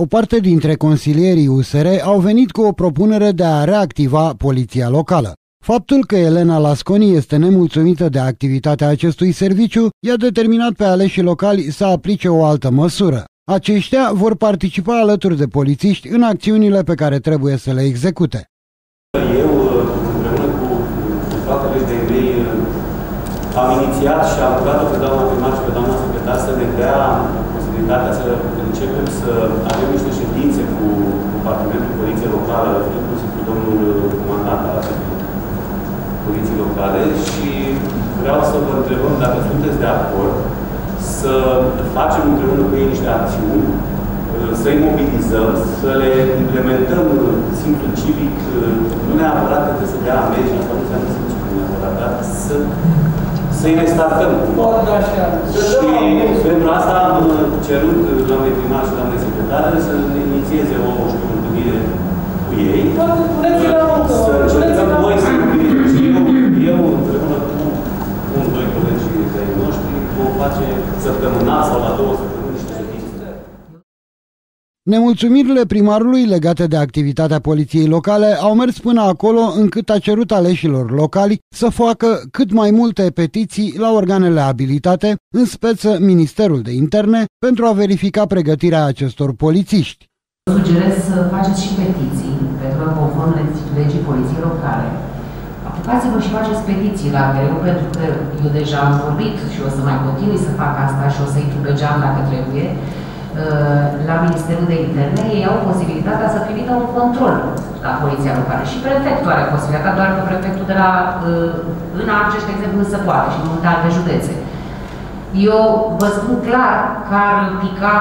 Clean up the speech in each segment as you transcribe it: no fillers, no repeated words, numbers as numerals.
O parte dintre consilierii USR au venit cu o propunere de a reactiva poliția locală. Faptul că Elena Lasconi este nemulțumită de activitatea acestui serviciu i-a determinat pe aleșii locali să aplice o altă măsură. Aceștia vor participa alături de polițiști în acțiunile pe care trebuie să le execute. Eu, împreună cu toate de mei, am inițiat și am rugat-o pe doamna primar și pe doamna secretar să ne dea posibilitatea să începem să avem niște ședințe cu Departamentul Poliției Locale, inclusiv cu domnul comandant al Poliției Locale, și vreau să vă întrebăm dacă sunteți de acord să facem împreună cu ei niște acțiuni, să-i mobilizăm, să le implementăm simțul civic, nu neapărat că să dea amenzi, asta nu înseamnă simțul civic neapărat, dar să-i restartăm. Și pentru asta am cerut doamnei primar și doamnei secretară să inițieze o întâlnire cu ei. Să încercăm noi să mobilizăm. Și eu împreună cu doi colegi de-ai noștri, vom face săptămânal sau la 2 săptămâni niște ședințe. Nemulțumirile primarului legate de activitatea poliției locale au mers până acolo încât a cerut aleșilor locali să facă cât mai multe petiții la organele abilitate, în speță Ministerul de Interne, pentru a verifica pregătirea acestor polițiști. Sugerez să faceți și petiții, pentru că conform legii poliției locale, apucați-vă și faceți petiții la greu, pentru că eu deja am vorbit și o să mai continui să fac asta și o să intru pe geam dacă trebuie. La Ministerul de Interne, ei au posibilitatea să trimită un control la poliția locală. Și prefectul are posibilitatea, doar că prefectul de la în Argeș, de exemplu, nu se poate și în multe alte județe. Eu vă spun clar că ar pica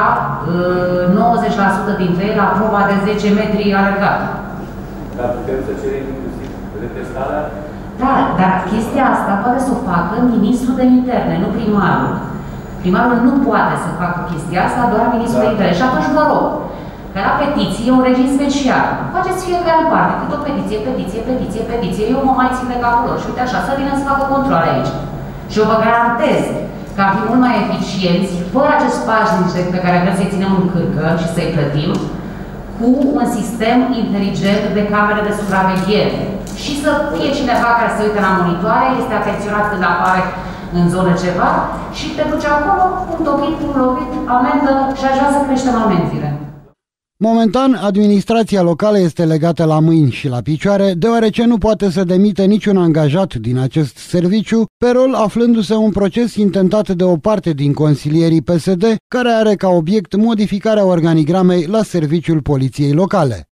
90% dintre ei la proba de 10 metri alergat. Dar putem să cerem inclusiv retestarea? Da, dar chestia asta poate să o facă Ministrul de Interne, nu primarul. Primarul nu poate să facă chestia asta, doar Ministrul de Interne. Și atunci vă rog, că la petiție e un regim special. Faceți fiecare în parte, cât o petiție, eu mă mai țin de capul lor. Și uite așa, să vină să facă control aici. Și eu vă garantez că ar fi mult mai eficienți, fără acest pașnic pe care vrem să-i ținem în cârcă și să-i plătim, cu un sistem inteligent de camere de supraveghere. Și să fie cineva care se uită la monitoare, este atenționat când apare în zonă ceva și te duce acolo, punct oprit, punct lovit, amendă și aș vrea să creștem amenziile. Momentan, administrația locală este legată la mâini și la picioare, deoarece nu poate să demite niciun angajat din acest serviciu, pe rol aflându-se un proces intentat de o parte din consilierii PSD, care are ca obiect modificarea organigramei la serviciul poliției locale.